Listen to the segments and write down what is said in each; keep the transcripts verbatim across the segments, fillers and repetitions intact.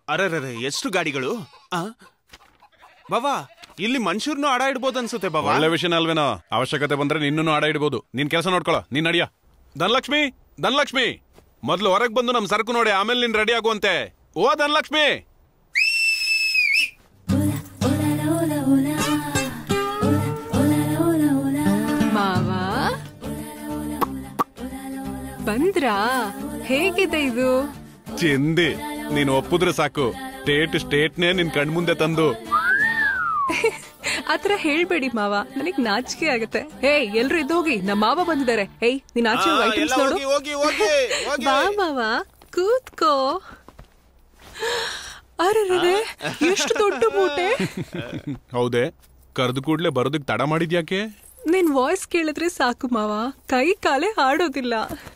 ಅರೆ ಎಷ್ಟು ಗಾಡಿಗಳು. ಬಾಬಾ ಇಲ್ಲಿ ಮನುಷ್ಯರ್ನು ಆಡ ಇಡ್ಬೋದು ಅನ್ಸುತ್ತೆ ಬಾಬಾ. ಒಳ್ಳೆ ವಿಷಯ ಅಲ್ವೇನೋ. ಅವಶ್ಯಕತೆ ಬಂದ್ರೆ ನಿನ್ನೂ ಆಡ ಇಡ್ಬೋದು. ನಿನ್ ಕೆಲಸ ನೋಡ್ಕೊಳ್ಳೋ. ನೀನ್ ನಡಿಯ. ಧನಲಕ್ಷ್ಮಿ, ಧನಲಕ್ಷ್ಮಿ, ಮೊದ್ಲು ಹೊರಗೆ ಬಂದು ನಮ್ ಸರಕು ನೋಡಿ, ಆಮೇಲೆ ನೀನ್ ರೆಡಿ ಆಗುವಂತೆ. ಓ ಧನಲಕ್ಷ್ಮಿ. ಮಾವಾ ಬಂದ್ರಾ? ಹೇಗಿದೆ ಇದು? ಚಿಂದಿ, ನೀನ್ ಒಪ್ಪಿದ್ರೆ ಸಾಕು. ಸ್ಟೇಟ್ ಸ್ಟೇಟ್ನೇ ನಿನ್ ಕಣ್ಮುಂದೆ ತಂದು. ಆತರ ಹೇಳ್ಬೇಡಿ ಮಾವ, ನನಗ್ ನಾಚಿಕೆ ಆಗತ್ತೆ. ಏಯ್ ಎಲ್ರು ಇದ್ದೋಗಿ, ನಮ್ಮ ಮಾವ ಬಂದಿದ್ದಾರೆ. ಏಯ್ ನೀನ್ ಆಚೆ ಐಟಮ್ಸ್ ನೋಡು. ಬಾ ಮಾವ, ಕೂತ್ಕೋ. ಅರೆ ಎಷ್ಟು ದೊಡ್ಡ ಮೂಟೆ. ಹೌದೇ? ಕರೆದು ಕೂಡ್ಲೆ ಬರೋದಕ್ ತಡ ಮಾಡಿದ್ಯಾಕೆ? ನಿನ್ ವಾಯ್ಸ್ ಕೇಳಿದ್ರೆ ಸಾಕು ಮಾವ, ಕೈ ಕಾಲೇ ಆಡೋದಿಲ್ಲ.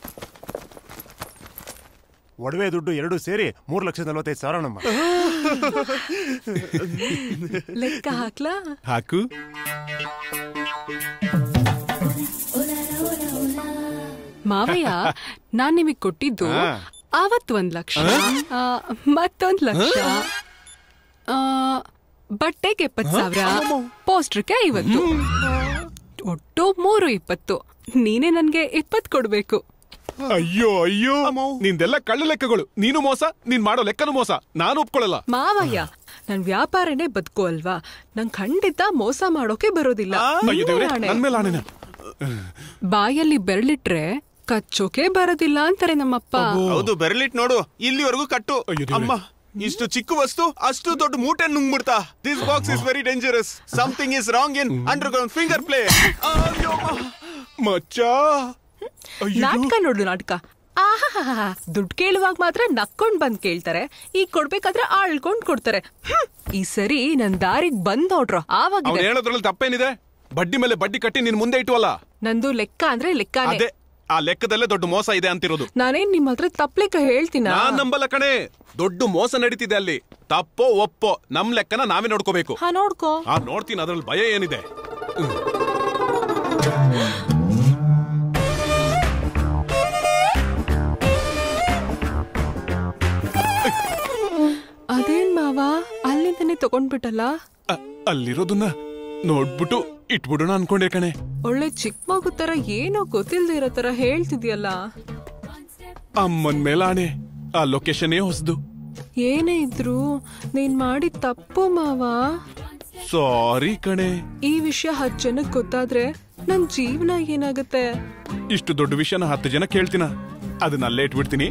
ಒಡವೆ ದುಡ್ಡು ಎರಡು ಸೇರಿ ಮೂರ್ ಲಕ್ಷ ನಲ್ವತ್ತೈದು ಸಾವಿರ ನಮ್ಮ. ಲೆಕ್ಕ ಹಾಕ್ಲಾ? ಹಾಕು. ಮಾವಯ್ಯ, ನಾನ್ ನಿಮಗ್ ಕೊಟ್ಟಿದ್ದು ಆವತ್ ಒಂದ್ ಲಕ್ಷ, ಮತ್ತೊಂದ್ ಲಕ್ಷ, ಬಟ್ಟೆಗೆ ಎಪ್ಪತ್ ಸಾವಿರ, ಪೋಸ್ಟರ್ಗೆ ಐವತ್ತು, ಒಟ್ಟು ಮೂರು ಇಪ್ಪತ್ತು. ನೀನೇ ನನ್ಗೆ ಇಪ್ಪತ್ ಕೊಡ್ಬೇಕು. ಅಯ್ಯೋ ಅಯ್ಯೋ, ನಿಂದೆಲ್ಲ ಕಳ್ಳ ಲೆಕ್ಕಗಳು. ನೀನು ಮೋಸ, ನೀನ್ ಮಾಡೋ ಲೆಕ್ಕನು ಮೋಸ. ನಾನು ಒಪ್ಕೊಳ್ಳಲ್ಲ. ಮಾವಯ್ಯ, ನನ್ ವ್ಯಾಪಾರನೇ ಬದುಕು ಅಲ್ವಾ, ನಂಗ್ ಖಂಡಿತ ಮೋಸ ಮಾಡೋಕೆ ಬರೋದಿಲ್ಲ. ಬಾಯಲ್ಲಿ ಬೆರಳಿಟ್ರೆ ಕಚ್ಚೋಕೆ ಬರೋದಿಲ್ಲ ಅಂತಾರೆ ನಮ್ಮಪ್ಪ. ಹೌದು, ಬೆರಳಿಟ್ ನೋಡು, ಇಲ್ಲಿವರೆಗೂ ಕಟ್ಟು. ಅಮ್ಮ, ಇಷ್ಟು ಚಿಕ್ಕ ವಸ್ತು ಅಷ್ಟು ದೊಡ್ಡ ಮೂಟೆ ನುಂಗ್ಬಿಡ್ತಾ. This box is very dangerous. Something is wrong in underground finger play. ಮಚ್ಚ, ನಾಟಕ ನೋಡು ನಾಟಕ. ಆಹಾ, ದುಡ್ಡು ಕೇಳುವಾಗ ಮಾತ್ರ ನಕ್ಕೊಂಡ್ ಬಂದ್ ಕೇಳ್ತಾರೆ, ಈಗ ಕೊಡ್ಬೇಕಾದ್ರೆ ಆಳ್ಕೊಂಡ್ ಕೊಡ್ತಾರೆ. ಈ ಸರಿ ನನ್ ದಾರಿಗ್ ಬಂದ್ ನೋಡ್ರ. ಆವಾಗ ಹೇಳೋದ್ರಲ್ಲಿ ತಪ್ಪೇನಿದೆ? ಬಡ್ಡಿ ಮೇಲೆ ಬಡ್ಡಿ ಕಟ್ಟಿ ನಿನ್ ಮುಂದೆ ಇಟ್ಟುವಲ್ಲ. ನಂದು ಲೆಕ್ಕ ಅಂದ್ರೆ ಲೆಕ್ಕನೇ. ಅದೇ, ಆ ಲೆಕ್ಕದಲ್ಲೇ ದೊಡ್ಡ ಮೋಸ ಇದೆ ಅಂತಿರೋದು. ನಾನೇನ್ ನಿಮ್ ಹತ್ರ ತಪ್ಪ ಲೆಕ್ಕ ಹೇಳ್ತೀನ? ನಾನ್ ನಂಬಲ್ಲ ಕಣೆ. ದೊಡ್ಡ ಮೋಸ ನಡೀತಿದೆ ಅಲ್ಲಿ. ತಪ್ಪೋ ಒಪ್ಪೋ ನಮ್ ಲೆಕ್ಕನ ನಾವೇ ನೋಡ್ಕೋಬೇಕು. ಹಾ, ನೋಡ್ಕೋ. ಆ ನೋಡ್ತೀನಿ, ಅದ್ರಲ್ಲಿ ಭಯ ಏನಿದೆ? ಅದೇನ್ ಮಾವ, ಅಲ್ಲಿಂದನೇ ತಗೊಂಡ್ಬಿಟ್ಟಲ್ಲ? ಅಲ್ಲಿರೋದನ್ನ ನೋಡ್ಬಿಟ್ಟು ಇಟ್ಬಿಡೋಣ ಅನ್ಕೊಂಡೆ ಕಣೆ. ಒಳ್ಳೆ ಚಿಕ್ಕ ಮಗು ತರ ಏನೋ ಗೊತ್ತಿಲ್ದೇ ಇರೋ ತರ ಹೇಳ್ತಿದ್ಯಲ್ಲ. ಅಮ್ಮನ್ ಮೇಲಾಣೆ, ಆ ಲೊಕೇಶನ್ ಹೊಸದು. ಏನೇ ಇದ್ರು ನೀನ್ ಮಾಡಿದ ತಪ್ಪು ಮಾವ. ಸಾರಿ ಕಣೆ. ಈ ವಿಷಯ ಹತ್ತು ಜನಕ್ಕೆ ಗೊತ್ತಾದ್ರೆ ನನ್ ಜೀವನ ಏನಾಗುತ್ತೆ? ಇಷ್ಟು ದೊಡ್ಡ ವಿಷಯನ ಹತ್ತು ಜನ ಕೇಳ್ತೀನ? ಅದನ್ನ ಅಲ್ಲೇ ಇಟ್ಬಿಡ್ತೀನಿ.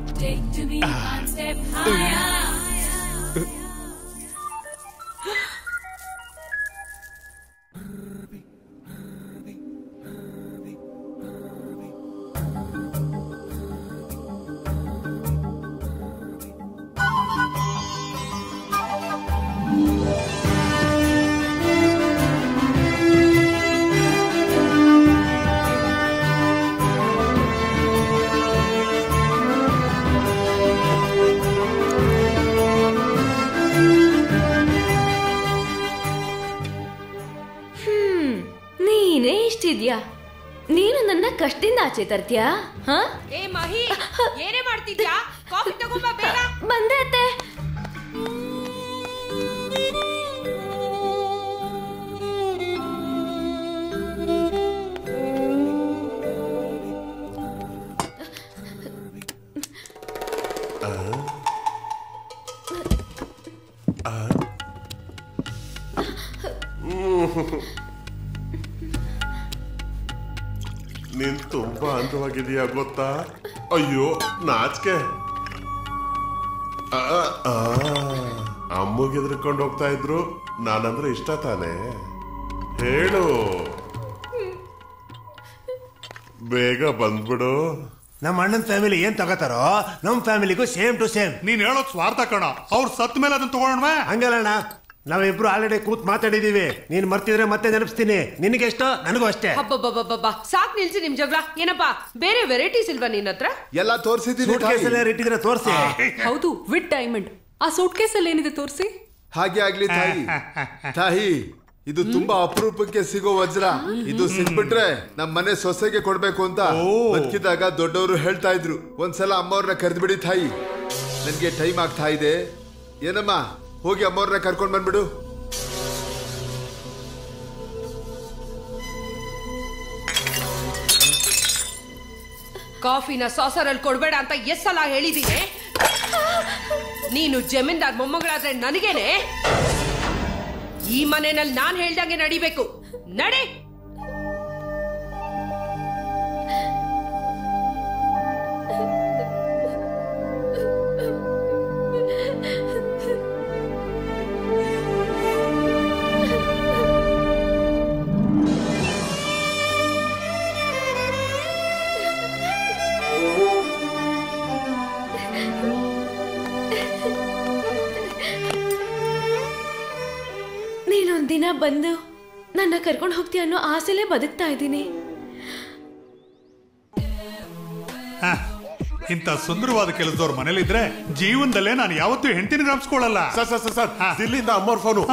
ನೀನು ನನ್ನ ಕಷ್ಟದಿಂದ ಆಚೆ ತರ್ತೀಯಾ? ಏ ಮಹಿ, ಏನೇ ಮಾಡ್ತಿದ್ಯಾ? ಕಾಫಿ ತಗೊಂಬ ಬೇಗ. ಬಂದೆ ಅತ್ತೆ. ನೀನ್ ತುಂಬಾ ಅಂತವಾಗಿದೆಯಾ ಗೊತ್ತಾ? ಅಯ್ಯೋ ನಾಚಿಕೆ. ಅಮ್ಮಗೆ ಎದ್ರಕೊಂಡು ಹೋಗ್ತಾ ಇದ್ರು. ನಾನಂದ್ರೆ ಇಷ್ಟ ತಾನೆ? ಹೇಳು, ಬೇಗ ಬಂದ್ಬಿಡು. ನಮ್ಮ ಅಣ್ಣನ ಫ್ಯಾಮಿಲಿ ಏನ್ ತಗೋತಾರೋ ನಮ್ ಫ್ಯಾಮಿಲಿಗೂ ಸೇಮ್ ಟು ಸೇಮ್. ನೀನ್ ಹೇಳೋದ್ ಸ್ವಾರ್ಥ ಕಣ. ಅವ್ರ ಸತ್ ಮೇಲೆ ಅದನ್ನ ತಗೊಳ್ಳೋಣ. ಹಂಗಲ್ಲಣ್ಣ, ನಾವಿಬ್ರು ಆಲ್ರೆಡಿ ಕೂತ್ ಮಾತಾಡಿದೀವಿ. ನೀನ್ ಮರ್ತಿದ್ರೆ ಮತ್ತೆ ನೆನಪಿಸ್ತೀನಿ. ನಿನಗೆ ಎಷ್ಟೋ ನನಗೂ ಅಷ್ಟೇ. ಹಬ್ಬಬ್ಬಬ್ಬಬ್ಬ, ಸಾಕ್ ನಿಲ್ಸಿ ನಿಮ್ ಜಗಳ. ಏನಪ್ಪಾ ಬೇರೆ ವೆರೈಟೀಸ್ ಇಲ್ವಾ ನಿನ್ನ ಹತ್ರ? ಎಲ್ಲ ತೋರಿಸಿದೀನಿ. ಇಟ್ಟಿದ್ರೆ ತೋರಿಸಿ. ಹೌದು, ವಿತ್ ಡೈಮಂಡ್. ಆ ಸೂಟ್ ಕೇಸ್ ಅಲ್ಲಿ ಏನಿದೆ ತೋರಿಸಿ. ಹಾಗೆ ಆಗ್ಲಿ ತಾಯಿ. ತಾಯಿ, ಇದು ತುಂಬಾ ಅಪರೂಪಕ್ಕೆ ಸಿಗೋ ವಜ್ರ. ಇದು ಸಿಕ್ಬಿಟ್ರೆ ನಮ್ ಮನೆ ಸೊಸೆಗೆ ಕೊಡ್ಬೇಕು ಅಂತ ಬದುಕಿದಾಗ ದೊಡ್ಡವರು ಹೇಳ್ತಾ ಇದ್ರು. ಒಂದ್ಸಲ ಅಮ್ಮವ್ರನ್ನ ಕರೆದ್ಬಿಡಿ ತಾಯಿ, ನನ್ಗೆ ಟೈಮ್ ಆಗ್ತಾ ಇದೆ, ಏನಮ್ಮ ಹೋಗಿ ಅಮ್ಮವ್ರನ್ನ ಕರ್ಕೊಂಡ್ ಬಂದ್ಬಿಡು. ಕಾಫಿನ ಸಾಸರಲ್ಲಿ ಕೊಡ್ಬೇಡ ಅಂತ ಎಷ್ಟ್ ಸಲ ಹೇಳಿದೀನಿ. ನೀನು ಜಮೀನ್ದಾರ್ ಮೊಮ್ಮಗಳಾದ್ರೆ ನನಗೇನೆ. ಈ ಮನೆಯಲ್ಲಿ ನಾನ್ ಹೇಳ್ದಂಗೆ ನಡಿಬೇಕು. ನಡೆ. ದಿನ ಬಂದು ನನ್ನ ಕರ್ಕೊಂಡು ಹೋಗ್ತೀಯ ಅನ್ನೋ ಆಸೆಲೇ ಬದುಕ್ತಾ ಇದ್ದೀನಿ. ಇಂಥ ಸುಂದರವಾದ ಕೆಲಸದವ್ರ ಮನೇಲಿದ್ರೆ ಜೀವನದಲ್ಲೇ ನಾನು ಯಾವತ್ತೂ ಹೆಂಡತಿನ ಜ್ಞಾಪಿಸ್ಕೊಳ್ಳಲ್ಲ. ಸರ್ ಸರ್ ಸರ್ ದಿಲ್ಲಿಂದ ಅಮ್ಮವ್ರ ಫೋನು.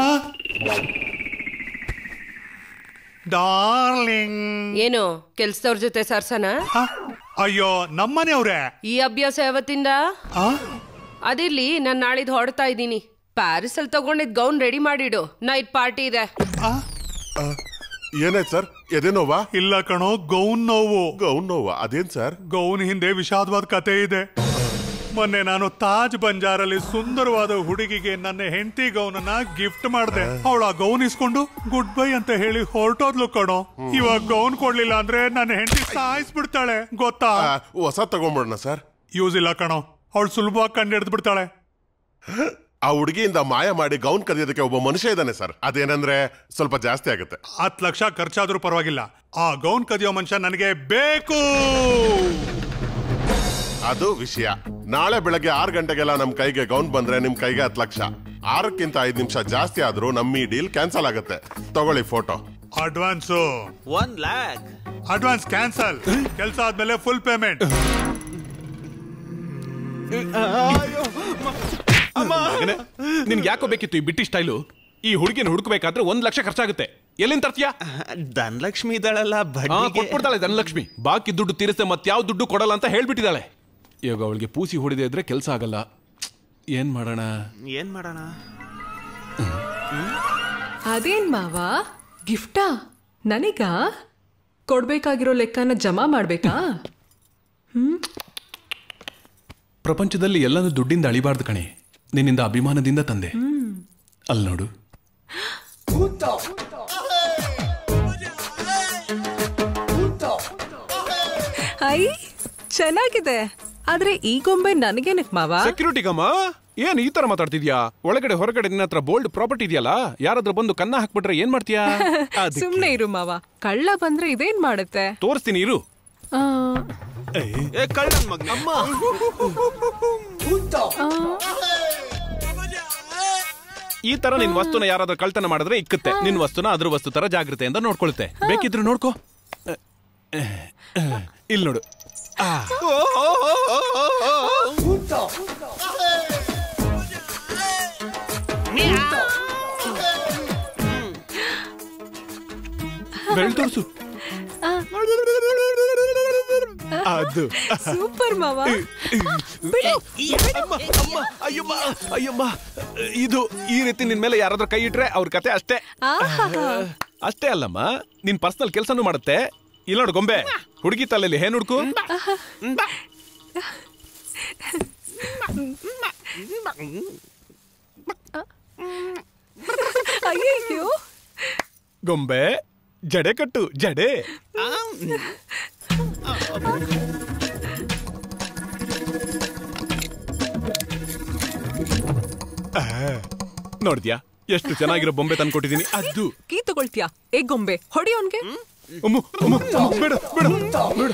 ಡಾರ್ಲಿಂಗ್. ಏನು ಕೆಲ್ಸದವ್ರ ಜೊತೆ ಸರ್ಸನ? ಅಯ್ಯೋ ನಮ್ಮನೆಯವ್ರೆ. ಈ ಅಭ್ಯಾಸ ಯಾವತ್ತಿಂದ? ಅದಿರ್ಲಿ, ನಾನ್ ನಾಳಿದ್ ಹೊಡ್ತಾ ಇದ್ದೀನಿ. ಪ್ಯಾರಿಸ್ ಅಲ್ಲಿ ತಗೊಂಡಿದ್ ಗೌನ್ ರೆಡಿ ಮಾಡಿಡು, ನೈಟ್ ಪಾರ್ಟಿ ಇದೆ. ಏನಾಯ್ತು ಸರ್? ಎದೇನೋವಾ? ಇಲ್ಲ ಕಣೋ, ಗೌನ್ ನೋವು. ಗೌನ್ ನೋವಾ? ಅದೇನ್ ಸರ್? ಗೌನ್ ಹಿಂದೆ ವಿಷಾದವಾದ ಕತೆ ಇದೆ. ಮೊನ್ನೆ ನಾನು ತಾಜ್ ಬಂಜಾರಲ್ಲಿ ಸುಂದರವಾದ ಹುಡುಗಿಗೆ ನನ್ನ ಹೆಂಡತಿ ಗೌನನ್ನ ಗಿಫ್ಟ್ ಮಾಡಿದೆ. ಅವಳ ಆ ಗೌನ್ ಇಸ್ಕೊಂಡು ಗುಡ್ ಬೈ ಅಂತ ಹೇಳಿ ಹೊರಟೋದ್ಲು ಕಣೋ. ಇವಾಗ ಗೌನ್ ಕೊಡ್ಲಿಲ್ಲ ಅಂದ್ರೆ ನನ್ನ ಹೆಂಡತಿ ಸಾಯಿಸ್ಬಿಡ್ತಾಳೆ ಗೊತ್ತಾ? ಹೊಸ ತಗೊಂಡ್ಬಿಡೋಣ ಸರ್. ಯೂಸ್ ಇಲ್ಲ ಕಣೋ, ಅವಳು ಸುಲಭವಾಗಿ ಕಂಡು ಹಿಡಿದು ಬಿಡ್ತಾಳೆ. ಆ ಹುಡುಗಿಯಿಂದ ಮಾಯ ಮಾಡಿ ಗೌನ್ ಕದಿಯೋದಕ್ಕೆ ಒಬ್ಬ ಮನುಷ್ಯ ಇದ್ದಾನೆ ಸರ್. ಅದೇನಂದ್ರೆ ಸ್ವಲ್ಪ ಜಾಸ್ತಿ ಆಗುತ್ತೆ. ಹತ್ತು ಲಕ್ಷ ಖರ್ಚಾದ್ರೂ ಪರವಾಗಿಲ್ಲ, ಆ ಗೌನ್ ಕದಿಯೋ ಮನುಷ್ಯ ನನಗೆ ಬೇಕು. ಅದು ವಿಷಯ. ನಾಳೆ ಬೆಳಗ್ಗೆ ಆರು ಗಂಟೆಗೆಲ್ಲ ನಮ್ ಕೈಗೆ ಗೌನ್ ಬಂದ್ರೆ ನಿಮ್ ಕೈಗೆ ಹತ್ತು ಲಕ್ಷ. ಆರಕ್ಕಿಂತ ಐದು ನಿಮಿಷ ಜಾಸ್ತಿ ಆದ್ರೂ ನಮ್ಮ ಈ ಡೀಲ್ ಕ್ಯಾನ್ಸಲ್ ಆಗುತ್ತೆ. ತಗೊಳ್ಳಿ photo. Advance one lakh. Advance cancel. ಕೆಲಸ ಆದ್ಮೇಲೆ ಫುಲ್ ಪೇಮೆಂಟ್. ನಿನ್ಗೆ ಯಾಕೋ ಬೇಕಿತ್ತು ಈ ಬಿಟ್ಟಿ ಸ್ಟೈಲು? ಈ ಹುಡುಗಿನ ಹುಡುಕ್ಬೇಕಾದ್ರೆ ಒಂದ್ ಲಕ್ಷ ಖರ್ಚಾಗುತ್ತೆ. ಎಲ್ಲಿಂದ ತರ್ತೀಯಾ? ಧನಲಕ್ಷ್ಮಿ ಇದ್ದಾಳಲ್ಲ, ಕೊಟ್ಬಿಡ್ತಾಳೆ ಧನಲಕ್ಷ್ಮಿ. ಬಾಕಿ ದುಡ್ಡು ತೀರಿಸ್ತೆ ಮತ್ತೆ ಯಾವ ದುಡ್ಡು ಕೊಡಲ್ಲ ಅಂತ ಹೇಳ್ಬಿಟ್ಟಿದ್ದಾಳೆ. ಇವಾಗ ಅವಳಿಗೆ ಪೂಸಿ ಹೊಡಿದೆ ಇದ್ರೆ ಕೆಲಸ ಆಗಲ್ಲ. ಏನ್ ಮಾಡೋಣ ಏನ್ ಮಾಡೋಣ? ಅದೇನ್ ಮಾವ, ಗಿಫ್ಟಾ? ನನಗ ಕೊಡ್ಬೇಕಾಗಿರೋ ಲೆಕ್ಕನ ಜಮಾ ಮಾಡ್ಬೇಕಾ? ಹ್ಮ್, ಪ್ರಪಂಚದಲ್ಲಿ ಎಲ್ಲನೂ ದುಡ್ಡಿಂದ ಅಳಿಬಾರ್ದು ಕಣೆ. ನಿನ್ನಿಂದ ಅಭಿಮಾನದಿಂದ ತಂದೆ. ಅಲ್ಲಿ ನೋಡು. ಐ ಚೆನ್ನಾಗಿದೆ. ಆದ್ರೆ ಈ ಗೊಂಬೆ ನನಗೇನಕ್ ಮಾವ? ಸೆಕ್ಯೂರಿಟಿ ಗಮ್ಮ, ಏನ್ ಈ ತರ ಮಾತಾಡ್ತಿದ್ಯಾ? ಒಳಗಡೆ ಹೊರಗಡೆ ನಿನ್ನ ಹತ್ರ ಬೋಲ್ಡ್ ಪ್ರಾಪರ್ಟಿ ಇದೆಯಲ್ಲ, ಯಾರಾದ್ರೂ ಬಂದು ಕನ್ನ ಹಾಕ್ಬಿಟ್ರೆ ಏನ್ ಮಾಡ್ತೀಯಾ? ಸುಮ್ನೆ ಇರು ಮಾವ, ಕಳ್ಳ ಬಂದ್ರೆ ಇದೇನ್ ಮಾಡುತ್ತೆ? ತೋರಿಸ್ತೀನಿ ಇರು. ಕಳ್ಳನ್ ಮಗನ ಅಮ್ಮ. ಈ ತರ ನಿನ್ ವಸ್ತುನ ಯಾರಾದ್ರೂ ಕಳ್ತನ ಮಾಡಿದ್ರೆ ಇಕ್ಕತ್ತೆ. ನಿನ್ ವಸ್ತುನ ಅದ್ರ ವಸ್ತು ತರ ಜಾಗ್ರತೆಯಿಂದ ನೋಡ್ಕೊಳುತ್ತೆ. ಬೇಕಿದ್ರು ನೋಡ್ಕೋ. ಇಲ್ಲಿ ನೋಡು. ಬೆಳ್ ತೋರ್ಸು. ಅದು ಸೂಪರ್ ಮಾವ. ಅಯ್ಯಮ್ಮ ಅಯ್ಯಮ್ಮ, ಇದು ಈ ರೀತಿ ನಿನ್ ಮೇಲೆ ಯಾರಾದ್ರೂ ಕೈ ಇಟ್ರೆ ಅವ್ರ ಕತೆ ಅಷ್ಟೇ. ಅಷ್ಟೇ ಅಲ್ಲಮ್ಮ, ನಿನ್ ಪರ್ಸನಲ್ ಕೆಲ್ಸನೂ ಮಾಡುತ್ತೆ. ಇಲ್ಲ ನೋಡು ಗೊಂಬೆ, ಹುಡುಗಿ ತಲೆಯಲ್ಲಿ ಏನ್ ಹುಡ್ಕು. ಅಯ್ಯೋ ಗೊಂಬೆ, ಜಡೆ ಕಟ್ಟು ಜಡೆ. ನೋಡಿದ್ಯಾ ಎಷ್ಟು ಚೆನ್ನಾಗಿರೋ ಬೊಂಬೆ ತಂದ್ಕೊಟ್ಟಿದ್ದೀನಿ. ಅದು ಕೀ ತಗೊಳ್ತೀಯಾ? ಏ ಗೊಂಬೆ, ಹೊಡಿ ಅವನ್ಗೆ. ಬೇಡ ಬೇಡ ಬೇಡ.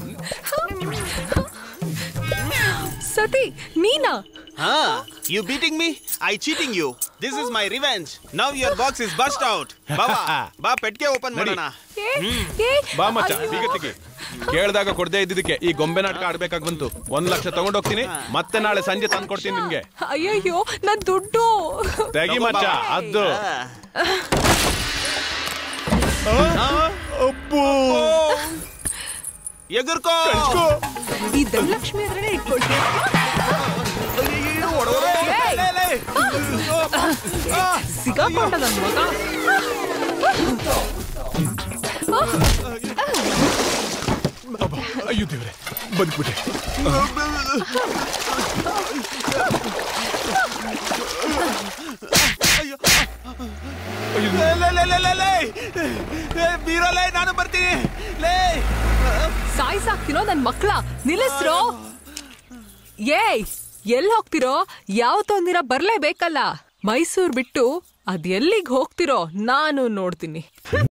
ಸತಿ ನೀನಾ? ಹಾ, you beating me, I cheating you. This is my revenge. Now your box is burst out. ಬಾಬಾ ಬಾ, ಪೆಟ್ಟಿಗೆ ಓಪನ್ ಮಾಡೋಣ. ಬಾ ಮಚ್ಚ, ಬೀಗತ್ತಿಗೆ. ಕೇಳ್ದಾಗ ಕೊಡದೆ ಇದ್ದಿದ್ದಕ್ಕೆ ಈ ಗೊಂಬೆ ನಾಟಕ ಆಡ್ಬೇಕಾಗ್ ಬಂತು. ಒಂದ್ ಲಕ್ಷ ತಗೊಂಡೋಗ್ತೀನಿ, ಮತ್ತೆ ನಾಳೆ ಸಂಜೆ ತಂದು ಕೊಡ್ತೀನಿ ನಿಮ್ಗೆ. ಅಯ್ಯಯ್ಯೋ, ನನ್ ದುಡ್ಡು ತೆಗಿ ಮಚ್ಚ. ಅದು ಅಪ್ಪು, ಎಗುರ್ಕೋ. ಈ ಧನಲಕ್ಷ್ಮಿ ಅದ್ರೇ ಇಟ್ಕೊಳ್ತೀಯ? ಸಿಗಾಕೊಂಡ ನನ್ ಮಗ. ಅಯ್ಯೋ ದೇವ್ರೆ, ಬದುಕ್ಬಿಟ್ಟೆ. ಬೀರಲೇ, ನಾನು ಬರ್ತೀನಿ. ಲೇ ಸಾಯ್ ಸಾಕ್ತಿರೋ ನನ್ ಮಕ್ಳ, ನಿಲ್ಲಿಸ್ರೋ. ಏಯ್, ಎಲ್ಲಿ ಹೋಗ್ತಿರೋ? ಯಾವತ್ತೊಂದಿನ ಬರ್ಲೇಬೇಕಲ್ಲ. ಮೈಸೂರ್ ಬಿಟ್ಟು ಅದ್ ಎಲ್ಲಿಗ್ ಹೋಗ್ತಿರೋ ನಾನು ನೋಡ್ತೀನಿ.